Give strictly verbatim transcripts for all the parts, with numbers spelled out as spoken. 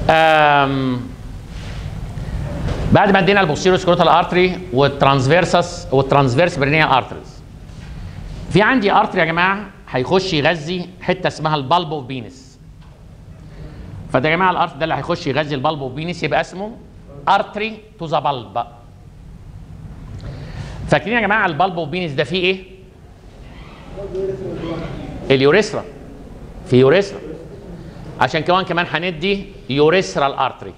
بعد ما ادينا البوستيريو سكروتال ارتري والترانسفيرسس والترانسفيرس برينيال ارتريز، في عندي ارتري يا جماعه هيخش يغذي حته اسمها البالب اوف بينس. فده يا جماعه الارتري ده اللي هيخش يغذي البالب اوف بينس يبقى اسمه ارتري تو ذا بالب. فاكرين يا جماعه البالب اوف بينس ده فيه ايه؟ اليوريثرا. في يوريثرا، عشان كمان كمان هندي يوريثرال ارتري.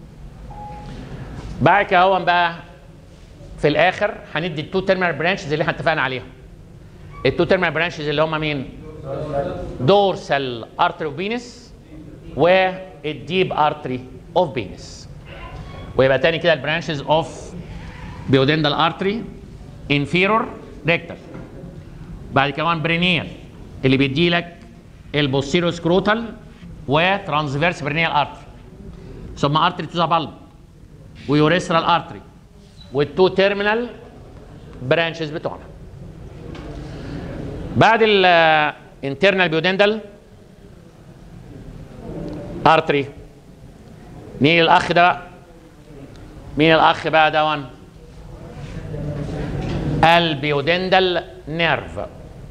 بعد كده هو بقى في الاخر هندي التو تيرمينال برانشز اللي احنا اتفقنا عليهم. التو تيرمينال برانشز اللي هم مين؟ دورسال ارتري اوف بينس والديب ارتري اوف بينس. ويبقى تاني كده البرانشز اوف بيودندال ارتري انفيرور ريكتال. بعد كمان برينيال اللي بيدي لك البوستيريو سكروتال وترانسفيرس برينيال ارتري، ثم ارتري تو ذا بالب ويوريثرال ارتري والتو تيرمينال برانشز بتوعنا. بعد الانترنال بيودندال ارتري مين الاخ ده بقى؟ مين الاخ بقى دون؟ البيودندال نيرف.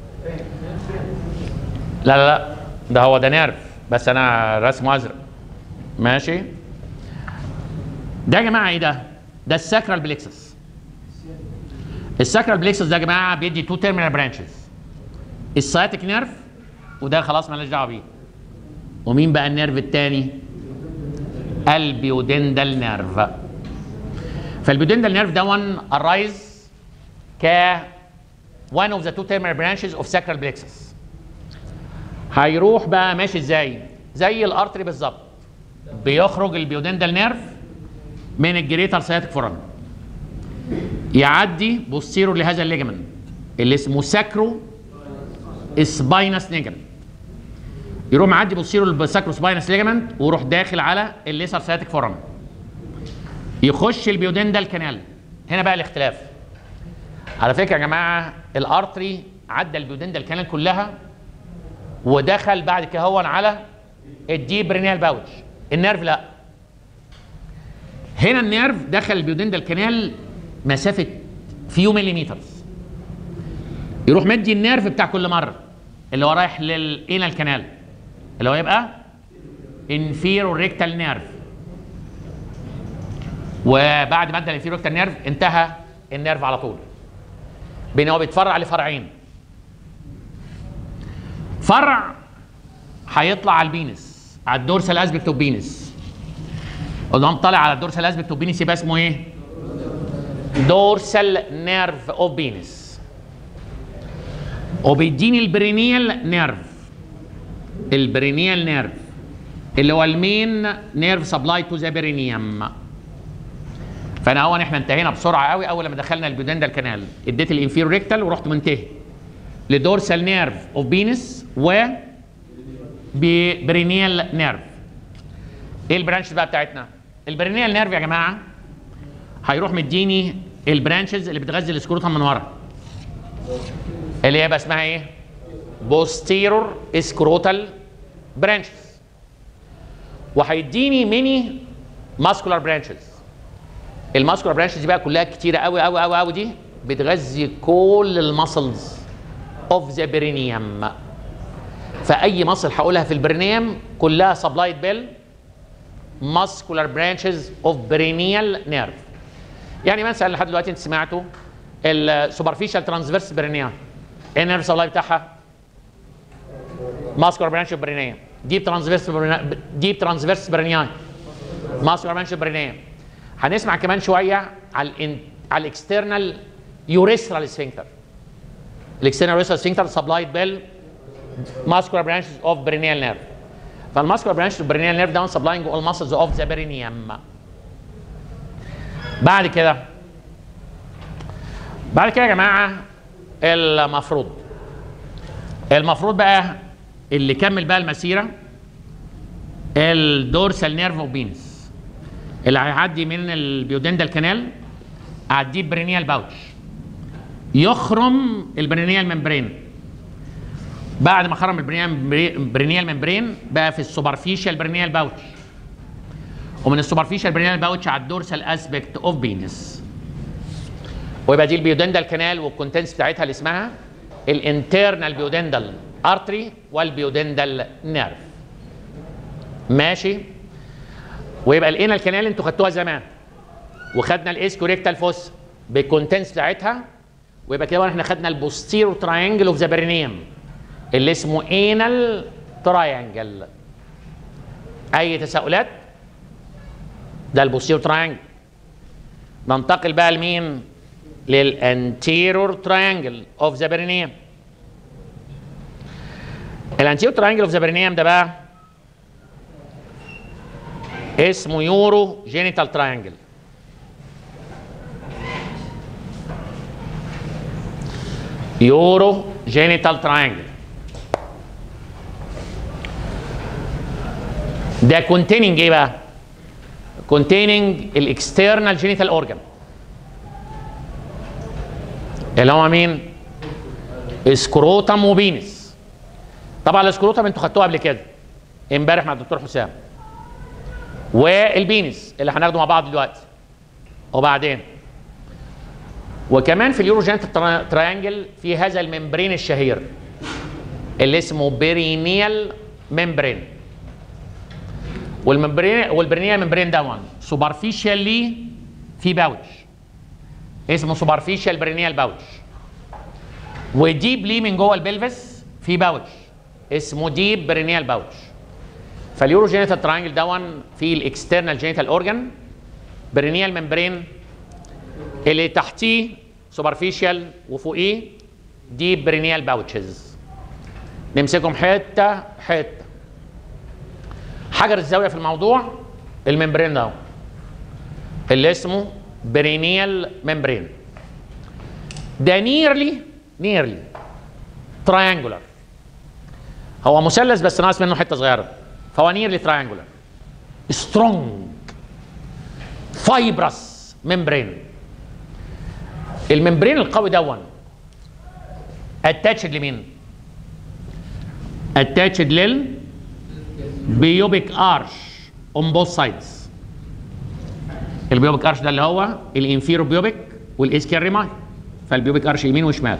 لا لا لا ده هو ده نيرف بس انا رسمه ازرق. ماشي. ده يا جماعه ايه ده؟ ده الساكرال بليكسس. الساكرال بليكسس ده يا جماعه بيدي تو تيرمينال برانشز، السايتك نيرف وده خلاص مالناش دعوه بيه. ومين بقى النيرف الثاني؟ البيودندال نيرف. فالبيودندال نيرف ده one arise ك one of the two terminal branches of sacral plexus. هيروح بقى ماشي ازاي؟ زي الارتري بالظبط. بيخرج البيودندال نيرف من الجريتر سياتيك فورامين، يعدي بوستيرور لهذا الليجمنت اللي اسمه ساكرو سباينس ليجمنت، يروح معدي بوستيرور للساكرو سباينس ليجمنت ويروح داخل على الليسر سياتيك فورامين، يخش البيودندال كانال. هنا بقى الاختلاف. على فكره يا جماعه الارتري عدى البيودندال كانال كلها ودخل بعد كده هون على الديب برينيال باوتش. النيرف لا. هنا النيرف دخل البيودندال كانال مسافه فيو مليمترز، يروح مدي النيرف بتاع كل مره اللي هو رايح للانال كانال اللي هو يبقى انفيرور ريكتال نيرف. وبعد ما ادى الانفيرور ريكتال نيرف انتهى النيرف على طول. بين هو بيتفرع لفرعين. فرع هيطلع على البينس، على الدورسال اسبكت اوف بينس. قدام طالع على الدورسال اسبكت اوف بينس يبقى اسمه ايه؟ دورسال نيرف اوف بينس. وبيديني البرينيال نيرف. البرينيال نيرف اللي هو المين نيرف سبلاي تو ذا برينيوم. فانا اول احنا انتهينا بسرعه قوي اول لما دخلنا البيودندال كانال، اديت الانفيرور ريكتال ورحت منتهي لدورسال نيرف اوف بينس و برينيال نيرف. ايه البرانشز بقى بتاعتنا؟ البرينيال نيرف يا جماعه هيروح مديني البرانشز اللي بتغذي السكروتم من ورا اللي هي بقى اسمها ايه؟ بوستيرور سكروتال برانشز. وهيديني ميني ماسكولار برانشز. الماسكولار برانشز دي بقى كلها كتيره قوي قوي قوي قوي، دي بتغذي كل المسلز اوف ذا برينيوم. فاي مصل هقولها في البرينيوم كلها سبلايد بيل ماسكولار برانشز اوف برينيال نيرف. يعني مثلا لحد دلوقتي انت سمعتوا السوبرفيشال ترانسفيرس برينيال، ايه النيرف سبلاي بتاعها؟ ماسكولار برانش اوف برينيوم. ديب ترانسفيرس ديب ترانسفيرس برينيال ماسكولار برانش اوف برينيوم. هنسمع كمان شويه على ال على الاكسترنال يوريثرال سفنكتر. الاكسترنال يوريثرال سفنكتر سبلايد بيل ماسكولار برانشز اوف برينيال نيرف. فالماسكولار برانش اوف برينيال نيرف داون سبلاينج اول ماسلز اوف ذا برينيوم. بعد كده بعد كده يا جماعه المفروض المفروض بقى اللي كمل بقى المسيره الدورسال نيرف اوف بينس اللي هيعدي من البيودندال كانال على الديب برينيال باوتش، يخرم البرينيال ممبرين. بعد ما خرم البرينيال ممبرين بقى في السوبرفيشال برينيال باوتش، ومن السوبرفيشال برينيال باوتش على الدورسال اسبكت اوف بينس. ويبقى دي البيودندال كانال والكونتنس بتاعتها اللي اسمها الانترنال بيودندال ارتري والبيودندال نيرف. ماشي. ويبقى الانال كانال انتوا خدتوها زمان وخدنا الاسكوريكتال فوس بالكونتنس بتاعتها. ويبقى كده احنا خدنا البوستيرو تراينجل اوف ذا برينيوم اللي اسمه انال تراينجل. اي تساؤلات؟ ده البوستيرو تراينجل. ننتقل بقى لمين؟ للانتيرور تراينجل اوف ذا برينيوم. الانتيرور تراينجل اوف ذا برينيوم ده بقى اسمه يورو جينيتال تراينجل. يورو جينيتال تراينجل ده containing ايه بقى؟ containing الاكسترنال جينيتال اورجان اللي هو مين؟ اسكروتم وبينس. طبعا الاسكروتم انتوا خدتوها قبل كده امبارح مع الدكتور حسام، والبينس اللي هناخده مع بعض دلوقتي وبعدين. وكمان في اليورو جينيتال تراينجل في هذا الممبرين الشهير اللي اسمه بيرينيال ممبرين. والممبرين والبرينيال ممبرين ده سوبرفيشالي في باوتش اسمه سوبرفيشال برينيال باوتش، وديبلي من جوه البلفس في باوتش اسمه ديب برينيال باوتش. فاليورو جينيتال تراينجل ده في الاكسترنال جينيتال اورجان برينيال ممبرين اللي تحتيه سوبرفيشال وفوقيه ديب برينيال باوتشز. نمسكهم حته حته. حجر الزاويه في الموضوع الممبرين ده اللي اسمه برينيال ممبرين. ده نيرلي نيرلي تراينجولار. هو مثلث بس ناقص منه حته صغيره، فهو نيرلي تراينجولار سترونج فايبرس ممبرين. الممبرين القوي دون اتاتشد لمين؟ اتاتشد للبيوبيك ارش اون بوث سايدز. البيوبيك ارش ده اللي هو الانفيرو بيوبيك والاسكيال ريماي، فالبيوبيك ارش يمين وشمال.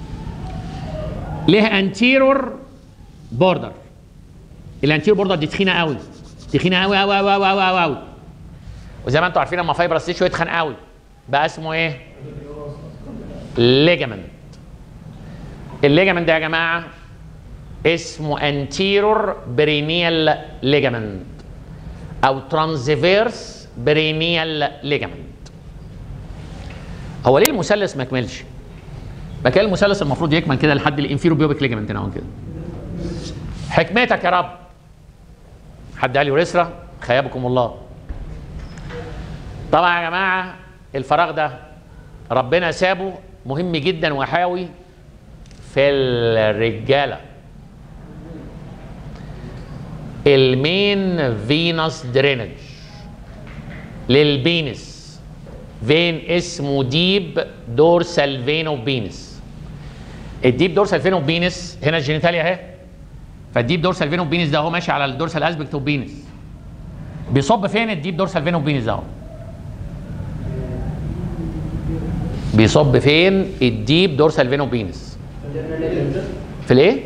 له انتيرور بوردر. الانتيرور بوردر دي تخينه قوي تخينه قوي قوي قوي قوي قوي قوي. وزي ما انتم عارفين لما فايبرس تيشو يتخن قوي بقى اسمه ايه؟ ليجامنت. الليجامنت ده يا جماعه اسمه انتيرور برينيال ليجامنت او ترانزفيرس برينيال ليجامنت. هو ليه المثلث ما كملش؟ ما كان المثلث المفروض يكمل كده لحد الانفيرو بيوبيك ليجامنت هنا كده. حكمتك يا رب. حد قال يوريثرا؟ خيبكم الله. طبعا يا جماعه الفراغ ده ربنا سابه مهم جدا وحاوي في الرجاله. المين فينوس درينج للبينس فين اسمه ديب دورسال فين اوف بينس. الديب دورسال فين اوف بينس هنا الجينيتاليا اهي، فالديب دورسال فين اوف بينس ده هو ماشي على الدورسال اسبكت اوف بينس. بيصب فين الديب دورسال فين اوف بينس ده؟ بيصب فين الديب دورسال فين اوف بينس؟ في الايه؟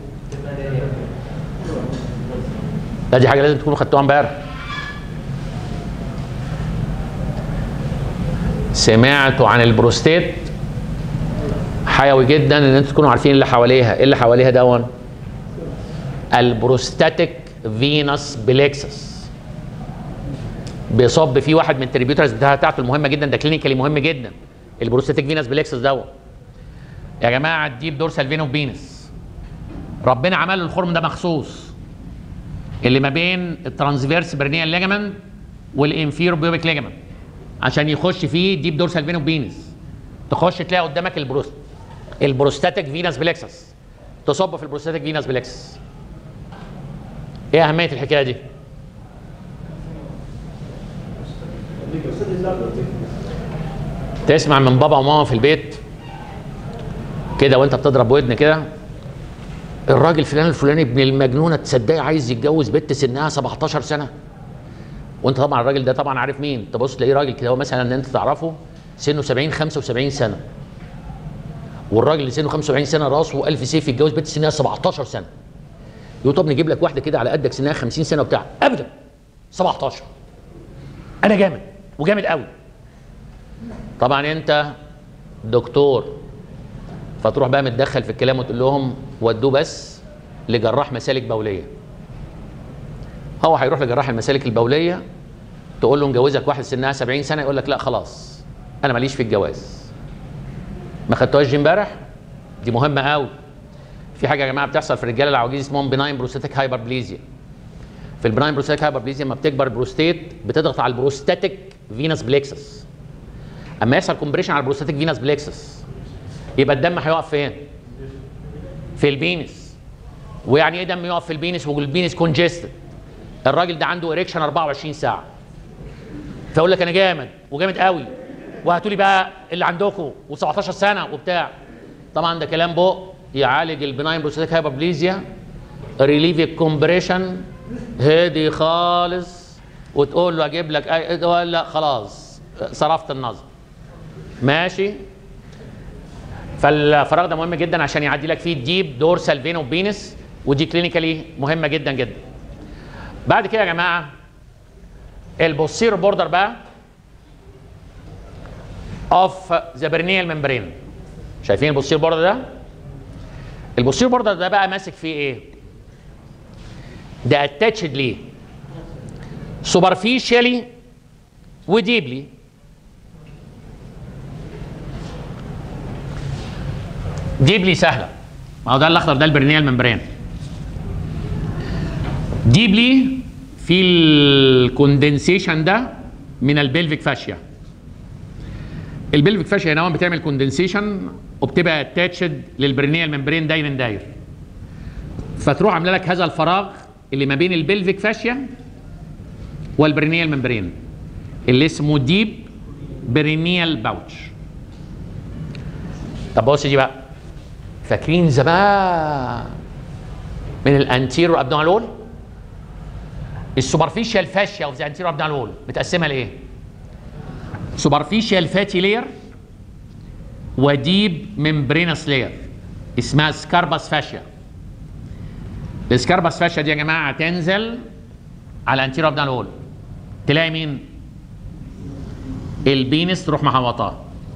لا دي حاجه لازم تكونوا خدتوها امبارح. سمعتوا عن البروستات؟ حيوي جدا ان انتوا تكونوا عارفين اللي حواليها. ايه اللي حواليها دون؟ البروستاتيك فينوس بليكسس. بيصب فيه واحد من التريبيوترز بتاعته المهمه جدا، ده كلينيكالي مهم جدا. البروستاتيك فينوس بليكسس دون يا جماعه الديب دورسال فين اوف بينس ربنا عمل له الخرم ده مخصوص اللي ما بين الترانسفيرس برينيال ليجامنت والانفيرو بيوبيك ليجامنت عشان يخش فيه ديب دورسال فين اوف بينس. تخش تلاقي قدامك البروست البروستاتيك فينوس بليكسس، تصب في البروستاتيك فينوس بليكسس. ايه اهميه الحكايه دي؟ تسمع من بابا وماما في البيت كده وانت بتضرب ودن كده، الراجل فلان الفلاني ابن المجنونه تصدقي عايز يتجوز بنت سنها سبعتاشر سنه، وانت طبعا الراجل ده طبعا عارف مين، تبص تلاقيه راجل كده هو مثلا ان انت تعرفه سنه سبعين خمسة وسبعين سنه، والراجل اللي سنه خمسة وسبعين سنه راسه ألف سيف يتجوز بنت سنها سبعتاشر سنه. يقول طب نجيب لك واحده كده على قدك سنها خمسين سنه وبتاع، ابدا سبعتاشر انا جامد وجامد قوي. طبعا انت دكتور، فتروح بقى متدخل في الكلام وتقول لهم ودوه بس لجراح مسالك بوليه. هو هيروح لجراح المسالك البوليه، تقول له نجوزك واحده سنها سبعين سنه، يقول لك لا خلاص انا ماليش في الجواز. ما خدتوهاش دي امبارح؟ دي مهمه قوي. في حاجه يا جماعه بتحصل في الرجاله العواجيز اسمهم بناين بروستاتيك هايبربليزيا. في البناين بروستاتيك هايبربليزيا لما بتكبر البروستيت بتضغط على البروستاتيك فينس بليكسس. اما يحصل كومبريشن على البروستاتيك فينس بليكسس يبقى الدم هيقف فين؟ في البينس. ويعني ايه دم يقف في البينس والبينس كونجستد؟ الراجل ده عنده اريكشن أربعة وعشرين ساعه. فيقول لك انا جامد وجامد قوي وهاتوا لي بقى اللي عندكم و17 سنه وبتاع. طبعا ده كلام بق يعالج البناين بروستاتيك هايبربليزيا، ريليف الكومبريشن، هادي خالص، وتقول له اجيب لك اي ولا خلاص صرفت النظر. ماشي؟ فالفراغ ده مهم جدا عشان يعدي لك فيه الديب دورسال فين اوف بينس، ودي كلينيكالي مهمه جدا جدا. بعد كده يا جماعه البوستيرو بوردر بقى اوف ذا برينيال ممبرين. شايفين البوستيرو بوردر ده؟ البوستيرو بوردر ده بقى ماسك فيه ايه؟ ده اتاتشد ليه سوبرفيشالي وديبلي. ديبلي سهله، ما هو ده الاخضر ده البرينيال ممبرين. ديبلي في الكوندنسيشن ده من البلفيك فاشيا. البلفيك فاشيا هنا بتعمل كوندنسيشن وبتبقى اتاتشد للبرينيال ممبرين داير داير، فتروح عامله لك هذا الفراغ اللي ما بين البلفيك فاشيا والبرينيال ممبرين اللي اسمه ديب برينيال باوتش. طب بص دي بقى، فاكرين زمان من الانتيرو ابدومينال وول السوبرفيشال فاشيا اوف ذا انتيرو ابدومينال وول متقسمه لايه؟ سوبرفيشال فاتي لاير وديب ممبرينس لاير اسمها سكارباس فاشيا. السكارباس فاشيا دي يا جماعه تنزل على انتيرو ابدومينال وول، تلاقي مين؟ البينس تروح محوطاه،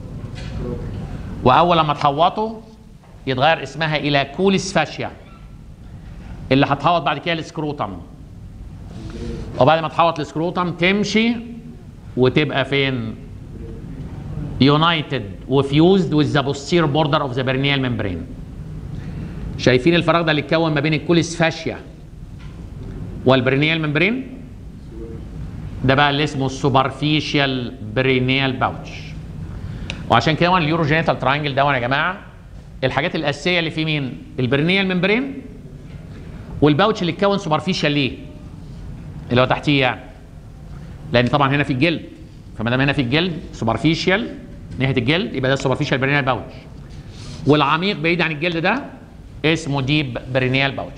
واول لما تحوطه يتغير اسمها الى كوليس فاشيا اللي هتحوط بعد كده السكروتم، وبعد ما تحوط السكروتم تمشي وتبقى فين؟ يونايتد وفيوزد وذ ذا بوستير بوردر اوف ذا برينيال ممبرين. شايفين الفراغ ده اللي اتكون ما بين الكوليس فاشيا والبرينيال ممبرين؟ ده بقى اللي اسمه السوبرفيشال برينيال باوتش. وعشان كده اليوروجينيتال تراينجل ده يا جماعه الحاجات الاساسيه اللي فيه مين؟ البرينيال ممبرين والباوتش اللي اتكون سوبرفيشال ليه؟ اللي هو تحتيه يعني. لان طبعا هنا في الجلد، فما دام هنا في الجلد سوبرفيشال ناحيه الجلد يبقى ده السوبرفيشال برينيال باوتش. والعميق بعيد عن الجلد ده اسمه ديب برينيال باوتش.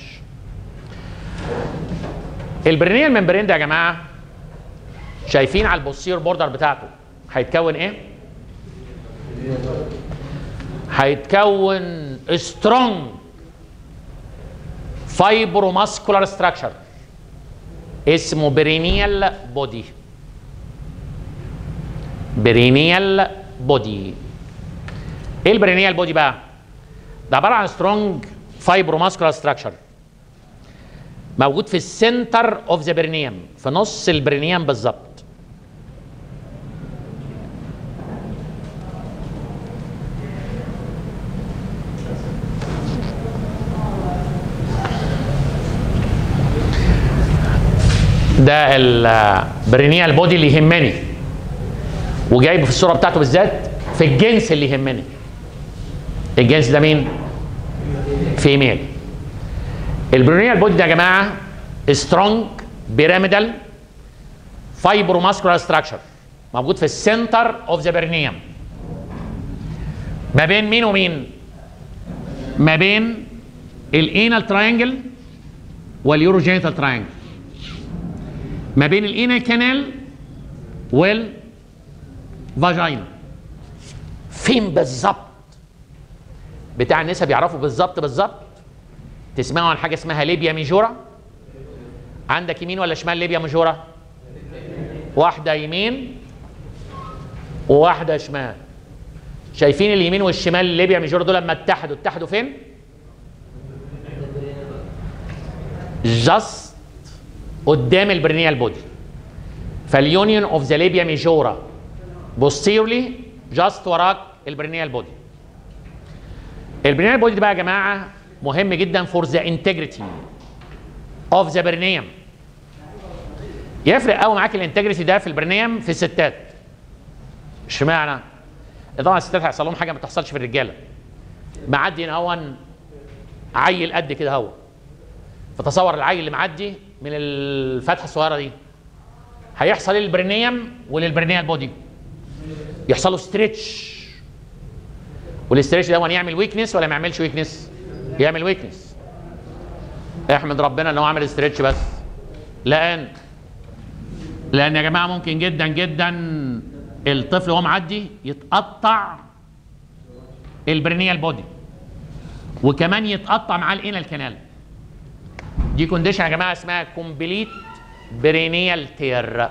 البرينيال ممبرين ده يا جماعه شايفين على البوستير بوردر بتاعته هيتكون ايه؟ هيتكون سترونج فايبروماسكولار ستراكشر اسمه برينيال بودي. برينيال بودي. ايه البرينيال بودي بقى؟ ده عباره عن سترونج فايبروماسكولار ستراكشر موجود في السنتر اوف ذا برينيوم، في نص البرينيوم بالظبط. ده البرينيال بودي اللي يهمني، وجايبه في الصوره بتاعته بالذات في الجنس اللي يهمني. الجنس ده مين؟ فيميل. البرينيال بودي ده يا جماعه سترونج بيراميدال فايبروماسكولار ستراكشر موجود في السنتر اوف ذا برينيوم. ما بين مين ومين؟ ما بين الانال تراينجل واليوروجينيتال تراينجل. ما بين الانال كانال والفاجينا. فين بالظبط؟ بتاع النساء بيعرفوا بالظبط بالظبط. تسمعوا عن حاجه اسمها ليبيا ميجورا؟ عندك يمين ولا شمال ليبيا ميجورا؟ واحده يمين وواحده شمال. شايفين اليمين والشمال ليبيا ميجورا دول لما اتحدوا اتحدوا فين؟ جاست قدام البرينيال بودي. فاليونيون اوف ذا ليبيا ميجورا بوستيرلي جاست وراك البرينيال بودي. البرينيال بودي ده بقى يا جماعه مهم جدا فور ذا انتجريتي اوف ذا برينيوم. يفرق قوي معاك الانتجريتي ده في البرينيوم في الستات. اشمعنى؟ طبعا الستات هيحصل لهم حاجه ما بتحصلش في الرجاله. معدي هنا هون عيل قد كده هو. فتصور العيل اللي معدي من الفتحه الصغيره دي هيحصل ايه للبرينيوم وللبرينيال بودي؟ يحصل له ستريتش. والاستريتش ده يعمل ويكنس ولا ما يعملش ويكنس؟ يعمل ويكنس. احمد ربنا ان هو عمل ستريتش بس. لان لان يا جماعه ممكن جدا جدا الطفل وهو معدي يتقطع البرينيال بودي وكمان يتقطع معاه الانال كانال. دي كونديشن يا جماعه اسمها كومبليت برينيال تير.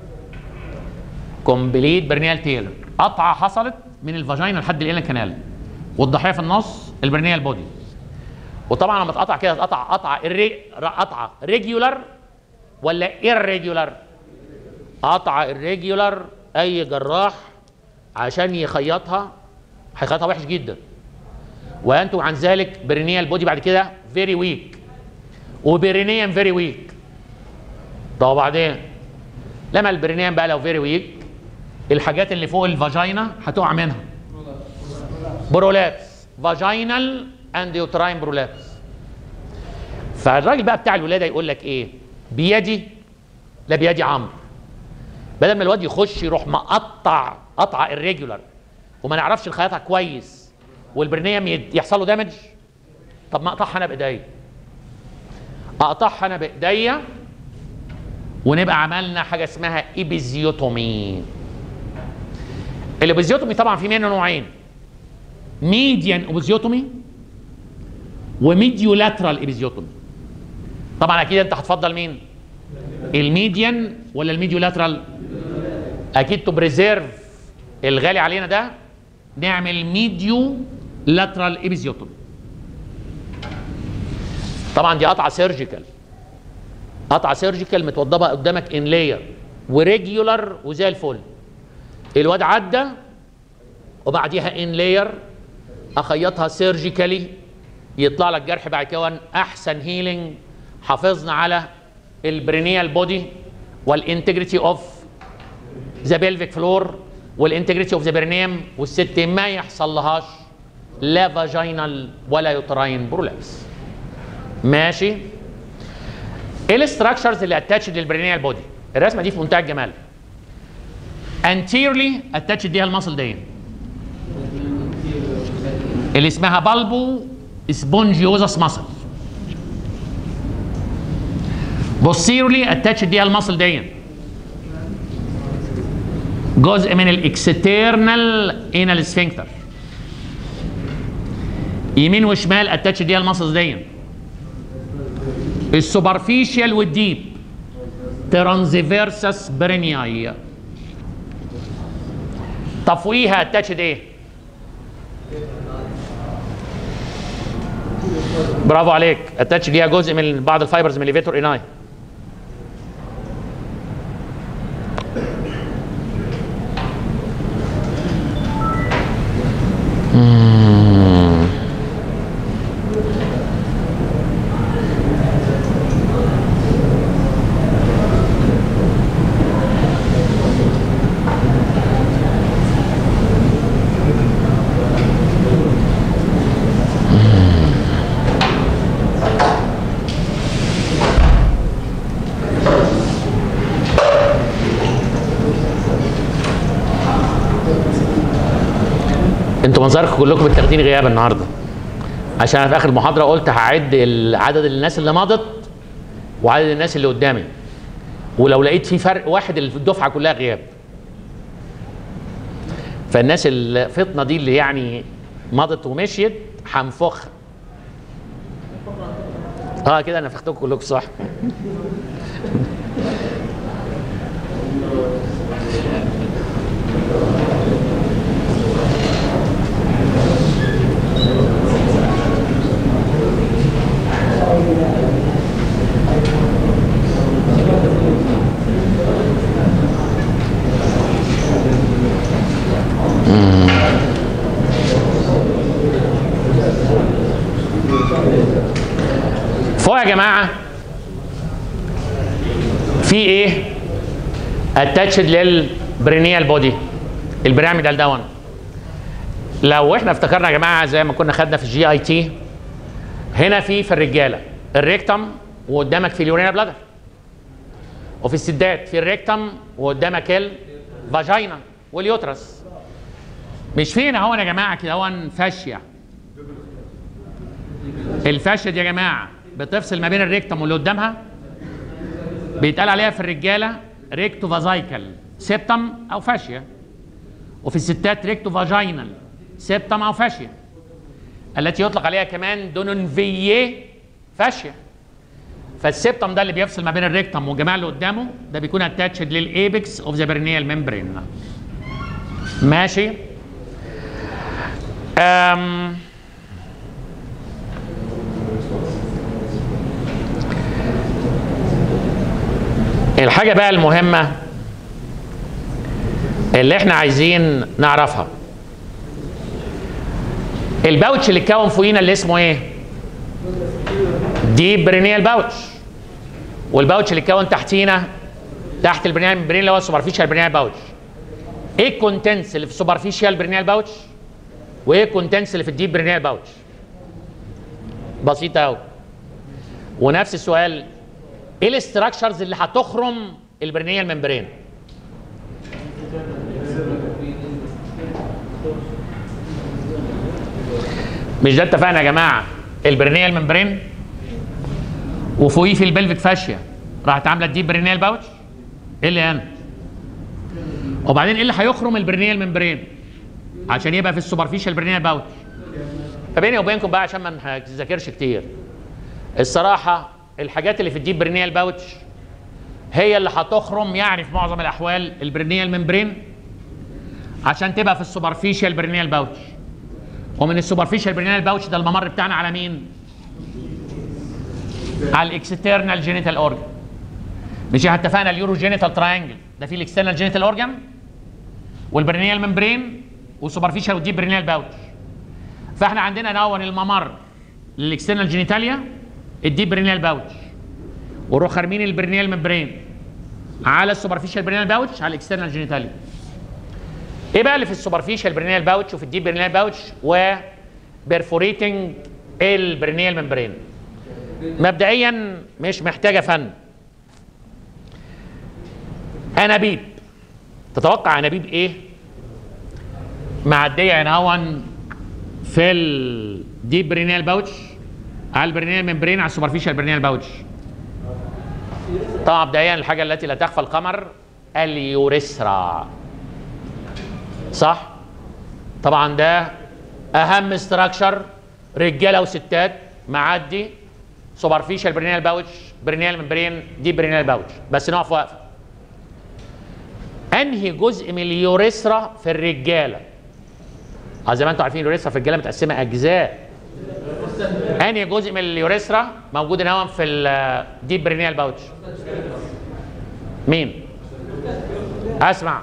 كومبليت برينيال تير، قطعه حصلت من الفاجينا لحد الانال كانال والضحيه في النص البرينيال بودي. وطبعا لما اتقطع كده اتقطع قطعه قطعه ريجولار ولا irregular؟ قطعه irregular. اي جراح عشان يخيطها هيخيطها وحش جدا وينتج عن ذلك برينيال بودي بعد كده فيري ويك وبرينيوم فيري ويك. طب وبعدين لما البرينيوم بقى لو فيري ويك الحاجات اللي فوق الفاجينا هتقع منها. برولابس فاجينال اند يوتراين برولابس. فالراجل بقى بتاع الولاده يقول لك ايه؟ بيدي لا بيدي عمرو. بدل ما الواد يخش يروح مقطع قطعه الريجولار وما نعرفش نخيطها كويس والبرنيوم يحصل له دامج، طب ما اقطعها انا بايديا. اقطعها انا بايديا ونبقى عملنا حاجه اسمها ايبيزيوتومي. الايبيزيوتومي طبعا في منه نوعين، ميديان ايبيزيوتومي وميديولاترال ايبيزيوتومي. طبعا اكيد انت هتفضل مين؟ الميديان ولا الميديولاترال؟ اكيد تو بريزيرف الغالي علينا ده نعمل ميديو لاترال ايبيزيوتومي. طبعا دي قطعه سيرجيكال، قطعه سيرجيكال متوضبه قدامك ان لاير وريجولار وزي الفل. الواد عدى وبعديها ان لاير اخيطها سيرجيكالي يطلع لك جرح بعد كده احسن هيلينج. حافظنا على البرينيال بودي والانتجريتي اوف ذا بيلفيك فلور والانتجريتي اوف ذا برينيوم، والست ما يحصل لهاش لا فاجينال ولا يوتراين برولابس. ماشي؟ ايه الاستراكشرز اللي اتاتشد للبرينيال بودي؟ الرسمه دي في منتهى الجمال. انتيرلي اتاتشد ليها المصل دي اللي اسمها بالبو سبونجيوزس ماسل. بوستيرلي اتاتشد ليها المصل دي جزء من الاكسترنال انال سفنكتر. يمين وشمال اتاتشد ليها المصل دي السوبرفيشال والديب ترانزفيرسس برينياي. طب فوقيها اتاتشد ايه؟ برافو عليك، اتاتشد ليها جزء من بعض الفايبرز من الليفيتور اناي. انتوا منظركم كلكم متاخدين غياب النهارده عشان انا في اخر المحاضره قلت هعد عدد الناس اللي مضت وعدد الناس اللي قدامي. ولو لقيت في فرق واحد اللي في الدفعه كلها غياب. فالناس الفطنه دي اللي يعني مضت ومشيت هنفخها. اه كده انا نفختكم كلكم صح. فوق يا جماعه في ايه؟ اتاتشد للبرينيال بودي، البيراميدال داون. لو احنا افتكرنا يا جماعه زي ما كنا خدنا في الجي اي تي، هنا في في الرجاله الريكتم وقدامك في اليورينا بلادر، وفي الستات في الريكتم وقدامك الفاجينا واليوترس. مش فينا هون يا جماعه كده هون فاشيه. الفاشيه دي يا جماعه بتفصل ما بين الريكتم واللي قدامها، بيتقال عليها في الرجاله ريكتو فازايكال سيبتم او فاشيه، وفي الستات ريكتو فاجينال سيبتم او فاشيه، التي يطلق عليها كمان دونونفييه فاشيه. فالسيبتم ده اللي بيفصل ما بين الريكتم والجماعه اللي قدامه، ده بيكون اتاتشد للايبكس اوف ذا بيرينيال ممبرين. ماشي. أم الحاجة بقى المهمة اللي احنا عايزين نعرفها، الباوتش اللي اتكون فوقينا اللي اسمه ايه؟ دي برينيال باوتش. والباوتش اللي اتكون تحتينا تحت البرينيال برين اللي هو السوبرفيشال برينيال باوتش. ايه الكونتنتس اللي في السوبرفيشال برينيال باوتش؟ وايه الكونتنتس اللي في الديب برينيال باوتش؟ بسيطة قوي. ونفس السؤال، ايه الاستراكشرز اللي هتخرم البرينيال ممبرين؟ مش ده اتفقنا يا جماعه؟ البرينيال ممبرين وفوقيه في البلفيك فاشيا راحت عامله الديب برينيال باوتش. ايه اللي انا؟ وبعدين ايه اللي هيخرم البرينيال ممبرين عشان يبقى في السوبرفيشال برينيال باوتش؟ فبيني وبينكم بقى عشان ما نذاكرش كتير، الصراحه الحاجات اللي في الديب برينيال باوتش هي اللي هتخرم يعني في معظم الاحوال البرينيال ممبرين عشان تبقى في السوبرفيشال برينيال باوتش. ومن السوبرفيشال برينيال باوتش ده الممر بتاعنا على مين؟ على الاكسترنال جينيتال اورجن. مش اتفقنا اليورو جينيتال تراينجل ده فيه الاكسترنال جينيتال اورجن والبرينيال ممبرين والسوبرفيشال والديب برينيال باوتش. فاحنا عندنا نون الممر للاكسترنال جينيتاليا الديب برينيال باوتش، ونروح خارمين البرينيال ممبرين على السوبرفيشال برينيال باوتش على الاكسترنال جينيتاليا. ايه بقى اللي في السوبرفيشال برينيال باوتش وفي الديب برينيال باوتش وبرفوريتنج البرينيال ممبرين؟ مبدئيا مش محتاجه فن. انابيب. تتوقع انابيب ايه معديه هنا هون في الديب برينيال باوتش على البرينيال ممبرين على السوبرفيشال برينيال باوتش؟ طبعا مبدئيا الحاجه التي لا تخفى القمر اليوريثرا. صح؟ طبعا ده اهم استراكشر رجاله وستات معدي سوبرفيشال برينيال باوتش برينيال ممبرين ديب برينيال باوتش. بس نقف وقفه. انهي جزء من اليوريثرا في الرجاله؟ اه زي ما انتم عارفين اليوريثرا في الرجاله متقسمه اجزاء. انهي جزء من اليوريثرا موجود هنا في الديب برينيال باوتش؟ مين؟ اسمع.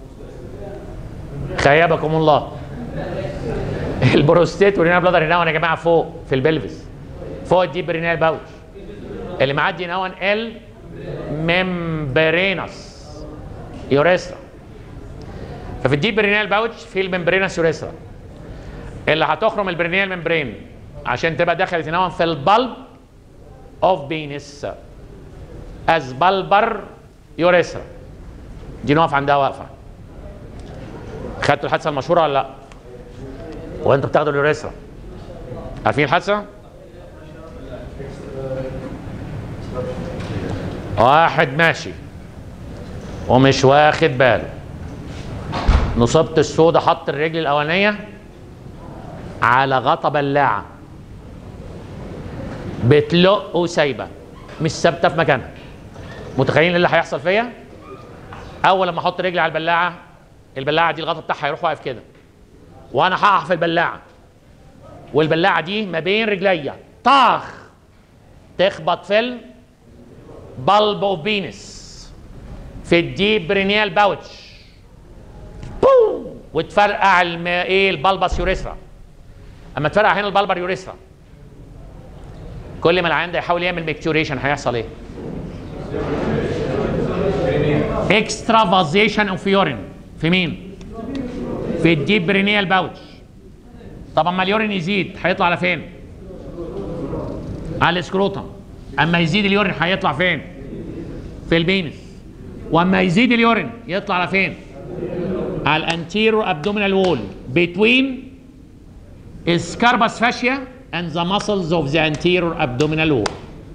خيبكم الله. البروستيت والرينال بلادر هنا يا جماعه فوق في البلفس فوق الديب برينيال باوتش. اللي معدي هنا ال ممبرينس يوريثرا. ففي الديب برينيال باوتش في الممبرينس يوريثرا اللي هتخرم البرينيال ممبرين عشان تبقى دخلت هنا في البلب اوف بينس از بلبر يوريثرا. دي نقف عندها واقفه. خدتوا الحادثه المشهوره ولا لا؟ وانتوا بتاخدوا اليوريثرا عارفين الحادثه؟ واحد ماشي ومش واخد باله. نصبت السودا، حط الرجل الاولانيه على غطا بلاعه بتلق وسايبه، مش ثابته في مكانها. متخيلين ايه اللي هيحصل فيا؟ اول لما احط رجلي على البلاعه، البلاعه دي الغطا بتاعها هيروح واقف كده، وانا هقع في البلاعه، والبلاعه دي ما بين رجليا طاخ تخبط في البلب اوف بينس، في الديب برينيال باوتش، بوم، وتفرقع الم... ايه البلبس يوريثرا. اما تفرقع هنا البلبر يوريثرا، كل ما العيان ده يحاول يعمل ميكتوريشن هيحصل ايه؟ اكسترافازيشن اوف يورين. في مين؟ في الديب برينيال باوتش. طب اما اليورين يزيد هيطلع على فين؟ على السكروتم. اما يزيد اليورين هيطلع فين؟ في البينس. واما يزيد اليورين يطلع على فين؟ على الانتيرور ابدومينال وول بتوين السكارباس فاشيا and the muscles of the anterior abdominal wall.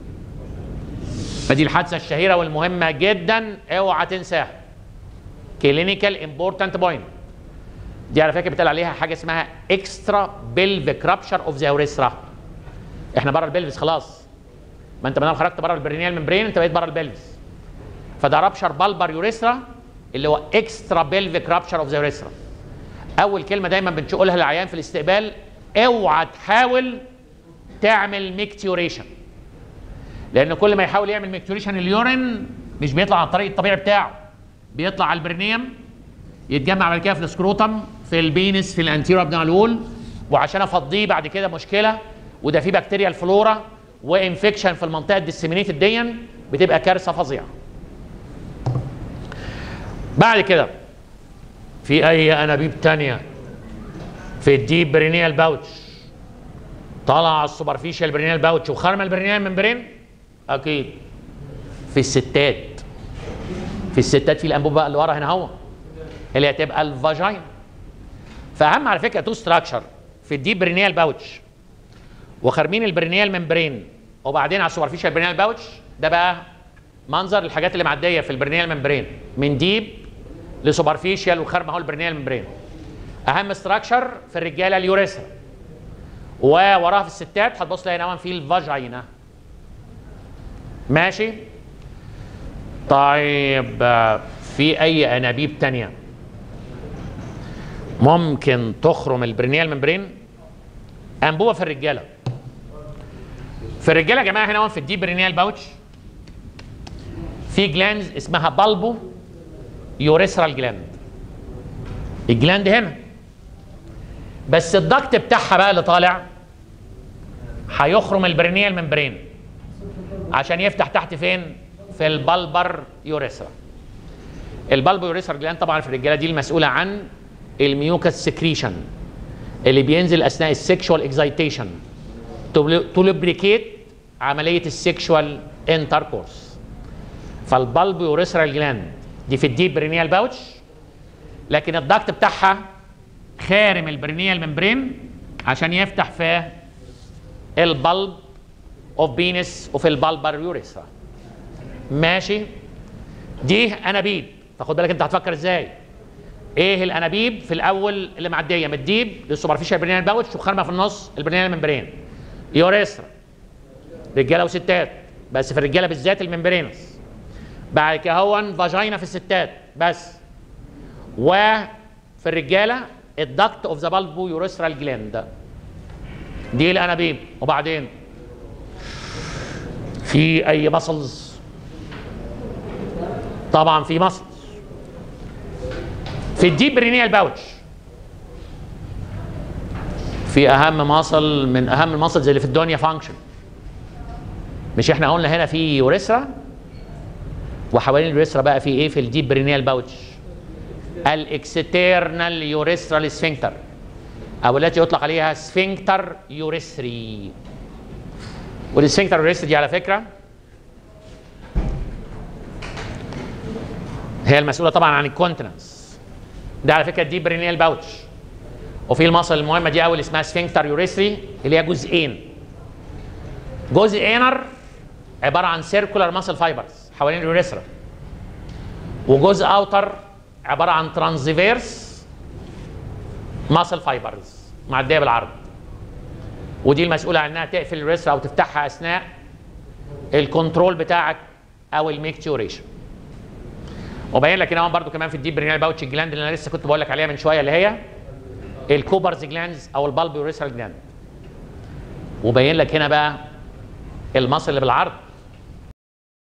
فدي الحادثه الشهيره والمهمه جدا، اوعى تنساها. كلينيكال امبورتنت بوينت. دي على فكره بيتقال عليها حاجه اسمها اكسترا بلفيك رابشر اوف ذا يوريثرا. احنا بره البلفس خلاص، ما انت ما دام خرجت بره البرينيال ممبرين انت بقيت بره البلفس. فده رابشر بالبر يوريثرا اللي هو اكسترا بلفيك رابشر اوف ذا يوريثرا. اول كلمه دايما بنقولها للعيان في الاستقبال، اوعى تحاول تعمل ميكتيوريشن، لان كل ما يحاول يعمل ميكتيوريشن اليورين مش بيطلع عن الطريق الطبيعي بتاعه، بيطلع على البرينيوم، يتجمع بعد كده في السكروتم، في البينس، في الانتيرو ابدومينال وول، وعشان افضيه بعد كده مشكله، وده فيه بكتيريا الفلورا وانفكشن في المنطقه الديسيمينيتد دي، بتبقى كارثه فظيعه. بعد كده في اي انابيب ثانيه في الديب برينيال باوتش طالع على السوبرفيشال برينيال باوتش وخرم البرينيال ممبرين؟ اكيد. في الستات، في الستات في الانبوبه بقى اللي ورا هنا اهو اللي هتبقى الفاجينا. فاهم على فكره تو ستراكشر في الديب برينيال باوتش وخارمين البرينيال ممبرين وبعدين على السوبرفيشال برينيال باوتش. ده بقى منظر الحاجات اللي معديه في البرينيال ممبرين من ديب لسوبرفيشال وخرم اهو البرينيال ممبرين. اهم ستراكشر في الرجاله اليوريثرا، ووراها في الستات هتبص تلاقي نوعا في الفاجينا. ماشي؟ طيب في اي انابيب ثانيه ممكن تخرم البرينيال ممبرين؟ انبوبه في الرجاله. في الرجاله يا جماعه هنا في الديب برينيال باوتش في جلاندز اسمها بالبو يوريثرال جلاند. الجلاند هنا، بس الضغط بتاعها بقى اللي طالع هيخرم البرينيال ممبرين عشان يفتح تحت فين؟ في البلبر يوريثرا. البلبو يوريثرال جلاند طبعا في الرجاله دي المسؤوله عن الميوكس سكريشن اللي بينزل اثناء السكشوال اكزايتيشن تو لوبريكيت عمليه السكشوال انتركورس. فالبلبو يوريثرال جلاند دي في الديب برينيال باوتش، لكن الضغط بتاعها خارم البرينيال ممبرين عشان يفتح في البلب اوف بينس وفي البلبر يوريثرا. ماشي؟ دي انابيب، فخد بالك انت هتفكر ازاي. ايه الانابيب في الاول اللي معديه من الديب للسوبرفيشال برينيال باوتش وخارمه في النص البرينيال ممبرين؟ يوريثرا، رجاله وستات، بس في الرجاله بالذات الممبرينس. بعد كده هو فاجينا في الستات بس. وفي الرجاله الدكت اوف ذا بالبو يوريثرال جلاند. دي الانابيب. وبعدين في اي ماسلز؟ طبعا في ماسلز في الديب برينيال باوتش. في اهم ماسل من اهم الماسلز اللي في الدنيا فانكشن. مش احنا قلنا هنا في يوريثرا، وحوالين اليوريثرا بقى في ايه في الديب برينيال باوتش؟ الاكسترنال يوريثرال سفنكتر، او التي يطلق عليها سفنكتر يوريثري. والسفنكتر يوريثري دي على فكره هي المسؤوله طبعا عن الكونتيننس. ده على فكره الديب برينيال باوتش. وفي المصل المهمه دي اول اسمها سفنكتر يوريثري اللي هي جزئين. جزء انر عباره عن سيركولار ماسل فايبرز حوالين اليوريثرا، وجزء اوتر عباره عن ترانزفيرس ماسل فايبرز معديه بالعرض، ودي المسؤوله عنها تقفل الريسرا او تفتحها اثناء الكنترول بتاعك او الميكتوريشن. وبين لك هنا برضو كمان في الديب برينيال باوتش الجلاند اللي انا لسه كنت بقول لك عليها من شويه، اللي هي الكوبرز جلاندز او البالبيوريثرال جلاند. وبين لك هنا بقى المصل اللي بالعرض